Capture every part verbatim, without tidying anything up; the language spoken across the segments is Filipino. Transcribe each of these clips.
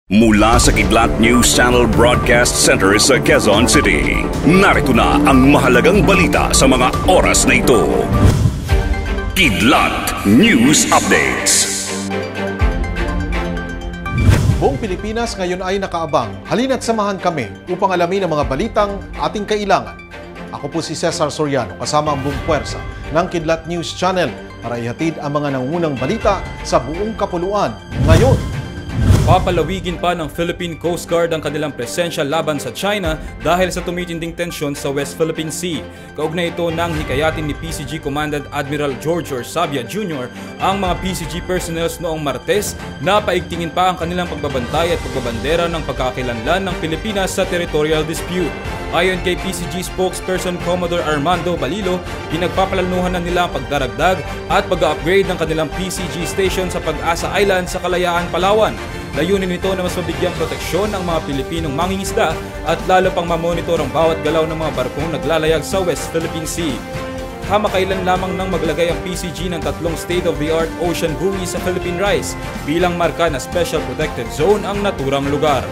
Mula sa Kidlat News Channel Broadcast Center sa Quezon City, narito na ang mahalagang balita sa mga oras na ito. Kidlat News Updates. Buong Pilipinas ngayon ay nakaabang. Halina't samahan kami upang alamin ang mga balitang ating kailangan. Ako po si Cesar Soriano, kasama ang buong puwersa ng Kidlat News Channel para ihatid ang mga nangungunang balita sa buong kapuluan ngayon. Papalawigin pa ng Philippine Coast Guard ang kanilang presensya laban sa China dahil sa tumitinding tensyon sa West Philippine Sea. Kaugnay ito nang hikayatin ni P C G Commandant Admiral George Orsabia Junior ang mga P C G personnels noong Martes na paigtingin pa ang kanilang pagbabantay at pagbabandera ng pagkakakilanlan ng Pilipinas sa territorial dispute. Ayon kay P C G spokesperson Commodore Armando Balilo, pinagpapalanuhan na nila ang pagdaragdag at pag-upgrade ng kanilang P C G station sa Pag-asa Island sa Kalayaan, Palawan. Layunin nito na mas mabigyang proteksyon ang mga Pilipinong mangingisda at lalo pang mamonitor ang bawat galaw ng mga barkong naglalayag sa West Philippine Sea. Kamakailan lamang nang maglagay ang P C G ng tatlong state-of-the-art ocean buoy sa Philippine Rise bilang marka na Special Protected Zone ang naturang lugar.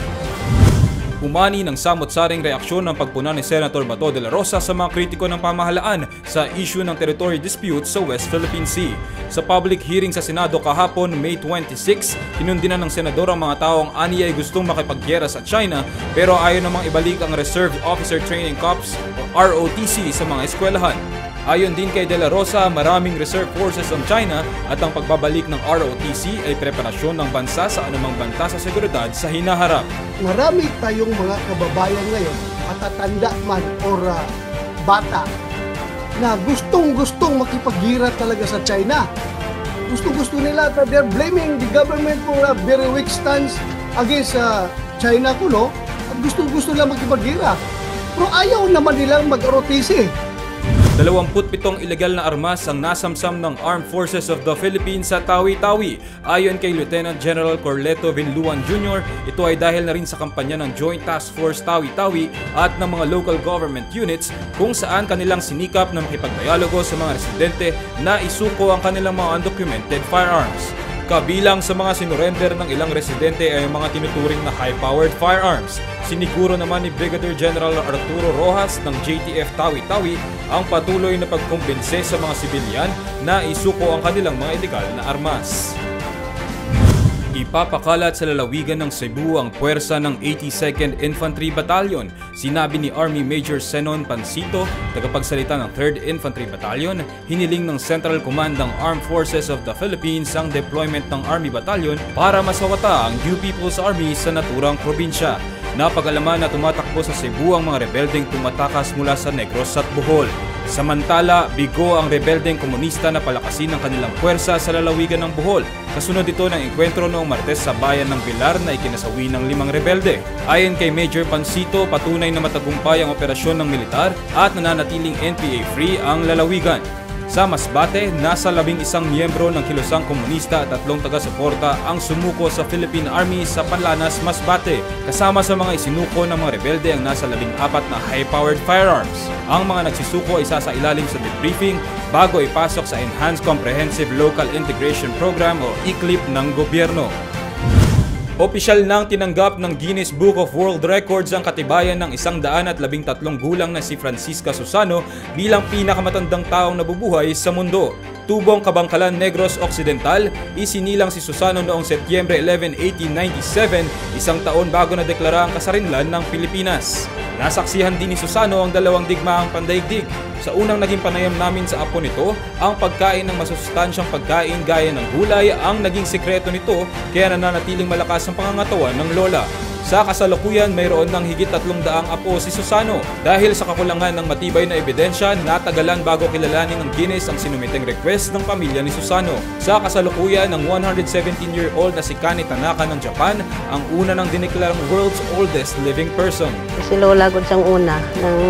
Umani ng samot-saring reaksyon ng pagpuna ni Senator Bato de la Rosa sa mga kritiko ng pamahalaan sa issue ng territory dispute sa West Philippine Sea. Sa public hearing sa Senado kahapon, May twenty-six, tinundinan ng senador ang mga taong aniya ay gustong makipaggera sa China pero ayaw namang ibalik ang Reserve Officer Training Corps o R O T C sa mga eskwelahan. Ayon din kay De La Rosa, maraming reserve forces ang China at ang pagbabalik ng R O T C ay preparasyon ng bansa sa anumang banta sa seguridad sa hinaharap. Marami tayong mga kababayan ngayon, matatanda man o uh, bata, na gustong-gustong makipaggira talaga sa China. Gusto-gusto nila, they're blaming the government for a very weak stance against uh, China kuno at gusto-gusto nila makipaggira. Pero ayaw naman nilang mag-R O T C. Dalawamput pitong ilegal na armas ang nasamsam ng Armed Forces of the Philippines sa Tawi-Tawi. Ayon kay Lieutenant General Corleto Vinluan Junior, ito ay dahil na rin sa kampanya ng Joint Task Force Tawi-Tawi at ng mga local government units kung saan kanilang sinikap na makipagdialogo sa mga residente na isuko ang kanilang mga undocumented firearms. Kabilang sa mga sinurrender ng ilang residente ay mga tinuturing na high-powered firearms. Siniguro naman ni Brigadier General Arturo Rojas ng J T F Tawi-Tawi ang patuloy na pagkumbinse sa mga sibilyan na isuko ang kanilang mga ilegal na armas. Ipapakalat sa lalawigan ng Cebu ang puwersa ng eighty-second Infantry Battalion. Sinabi ni Army Major Zenon Pancito, tagapagsalita ng third Infantry Battalion, hiniling ng Central Command ng Armed Forces of the Philippines ang deployment ng Army Battalion para masawata ang New People's Army sa naturang probinsya. Napag-alaman na tumatakbo sa Cebu ang mga rebeldeng tumatakas mula sa Negros at Bohol. Samantala, bigo ang rebeldeng komunista na palakasin ang kanilang puwersa sa lalawigan ng Bohol. Kasunod ito ng engkwentro noong Martes sa bayan ng Bilar na ikinasawi ng limang rebelde. Ayon kay Major Pancito, patunay na matagumpay ang operasyon ng militar at nananatiling N P A-free ang lalawigan. Sa Masbate, nasa labing isang miyembro ng kilusang komunista at tatlong taga-suporta ang sumuko sa Philippine Army sa Panlanas, Masbate. Kasama sa mga isinuko ng mga rebelde ang nasa labing apat na high-powered firearms. Ang mga nagsisuko ay sasailalim sa debriefing bago ipasok sa Enhanced Comprehensive Local Integration Program o E C L I P ng gobyerno. Opisyal nang tinanggap ng Guinness Book of World Records ang katibayan ng isang daan at labing tatlong gulang na si Francisca Susano bilang pinakamatandang taong nabubuhay sa mundo. Tubong Kabangkalan, Negros Occidental, isinilang si Susano noong Setyembre eleven, eighteen ninety-seven, isang taon bago na deklara ang kasarinlan ng Pilipinas. Nasaksihan din ni Susano ang dalawang digmaang pandaigdig. Sa unang naging panayam namin sa apo nito, ang pagkain ng masustansyang pagkain gaya ng gulay ang naging sikreto nito kaya nananatiling malakas ang pangangatawan ng lola. Sa kasalukuyan, mayroon ng higit tatlong daang apo si Susano. Dahil sa kakulangan ng matibay na ebidensya, natagalan bago kilalanin ng Guinness ang sinumiteng request ng pamilya ni Susano. Sa kasalukuyan, ng one hundred seventeen-year-old na si Kani Tanaka ng Japan, ang una ng dineklarang world's oldest living person. Si Lola gud sang una nang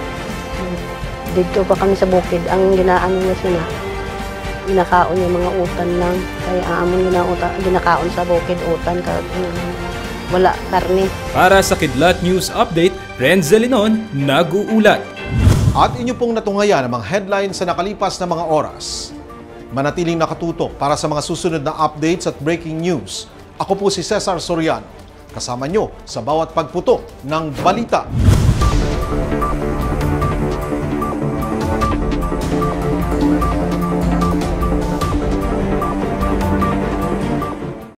dito pa kami sa bukid, ang ginaano niya siya na ginakaon niya mga utan lang. Kaya aamon ginauta, ginakaon sa bukid utan ka. Wala karne. Para sa Kidlat News Update, Renz Zalinon, nag-uulat. At inyo pong natungayan ang mga headlines sa nakalipas na mga oras. Manatiling nakatutok para sa mga susunod na updates at breaking news. Ako po si Cesar Soriano. Kasama nyo sa bawat pagputok ng balita.